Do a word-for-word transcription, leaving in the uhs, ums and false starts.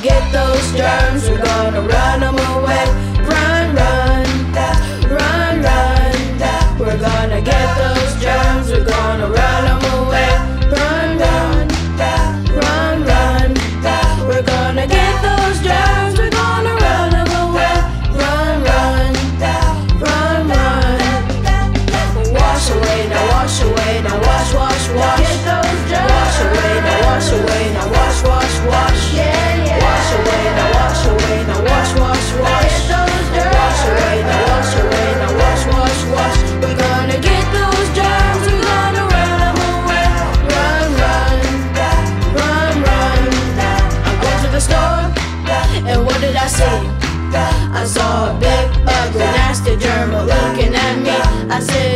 get those germs, we're gonna run them away. Run, run, run, run. We're gonna get those germs, we're gonna run them away. Run, run, run, run. We're gonna get those germs, we're gonna run them away. Run, run, run, run. Wash away, now wash away, now wash, wash, wash. Get those germs. Wash away, now wash away, now wash, wash, wash. Yeah, yeah. Wash away, now wash away, now wash, wash, wash. Get those germs. Wash away, now wash away, now wash, wash, wash. We're gonna get those germs, we're gonna run them away. Run, run, run, run. I go to the store, and what did I see? I saw a big, ugly, nasty germ looking at me. I said,